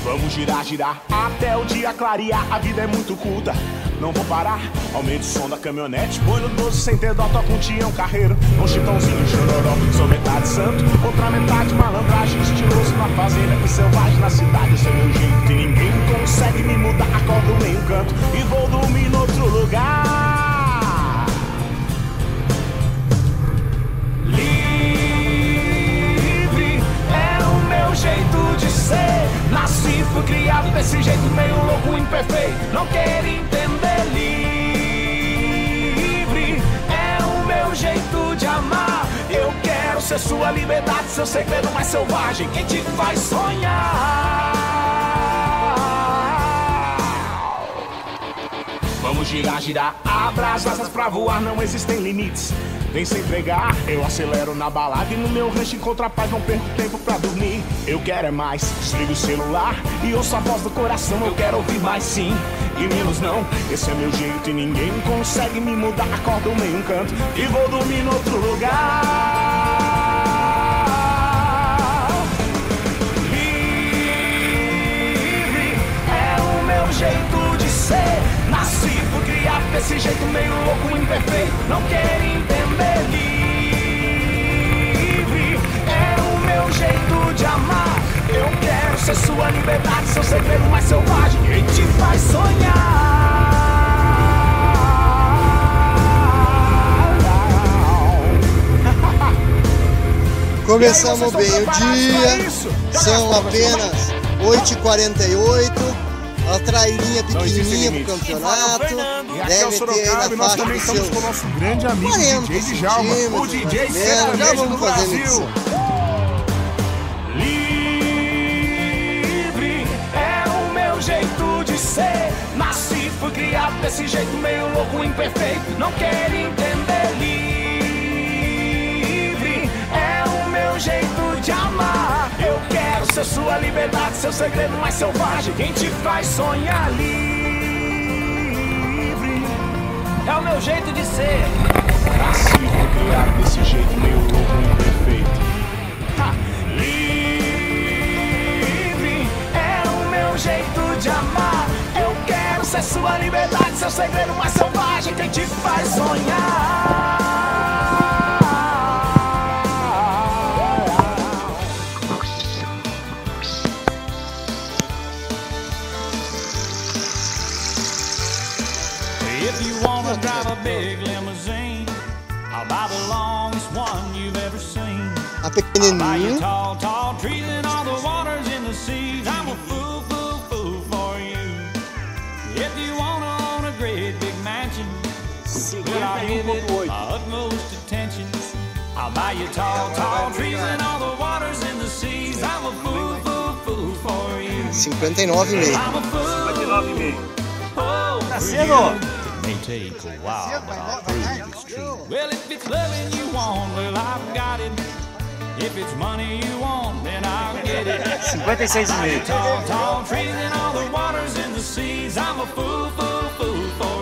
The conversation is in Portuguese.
Vamos girar, girar até o dia clarear. A vida é muito curta, não vou parar. Aumente o som da caminhonete, põe no 12 sem ter dó. Toca um Tião Carreiro, um Chitãozinho, Chororó. Sou metade santo, outra metade malandragem. Estiloso na fazenda e selvagem na cidade. Esse é meu jeito e ninguém consegue me mudar. Acordo meio canto e vou dormir em outro lugar. Livre é o meu jeito de ser. Nasci, fui criado desse jeito meio louco, imperfeito. Não quero entender. Livre é o meu jeito de amar. Eu quero ser sua liberdade, seu segredo mais selvagem, quem te faz sonhar. Vamos girar, girar, abra as asas pra voar, não existem limites. Vem sem fregar, eu acelero na balada e no meu rancho encontro a paz, não perco tempo pra dormir. Eu quero é mais, desligo o celular e ouço a voz do coração. Eu quero ouvir mais sim e menos não. Esse é meu jeito e ninguém consegue me mudar. Acordo meio um canto e vou dormir no outro lugar. Livre é o meu jeito de ser. Nasci, fui criado desse jeito meio louco, imperfeito. Não quero entender. Livre é o meu jeito de amar. Eu quero ser sua liberdade, seu segredo mais selvagem, quem te faz sonhar. Começamos bem o dia, são apenas 8h48. A trairinha pequenininha pro campeonato. Deve ter aí na faixa dos seus com o nosso grande amigo 40 DJ Djalma, o DJ sertanejo do Brasil. Livre é o meu jeito de ser. Nasci, fui criado desse jeito meio louco, imperfeito. Não quero entender. Livre é o meu jeito de amar. Eu quero ser sua liberdade, seu segredo mais selvagem, quem te faz sonhar. Livre é o meu jeito de ser. Nasci, fui criado desse jeito meio louco, imperfeito. Livre é o meu jeito de amar. Eu quero ser sua liberdade, seu segredo mais selvagem, quem te faz sonhar. If you wanna drive a big limousine, I'll buy the longest one you've ever seen. A I'll buy you pequenininho. tall, tall trees and all the waters in the seas. I'm a fool, fool, fool for you. If you wanna own a great big mansion, well, I'll give it my utmost attention. I'll buy you tall, tall trees and all the waters in the seas. I'm a fool, fool, fool for you. 59,5. I'm a fool. 59,5. It may take a while, but I'll prove it's true. Well, if it's loving you want, well, I've got it. If it's money you want, then I'll get it. 56,5. Tall, tall trees and all the waters in the seas. I'm a fool, fool, fool for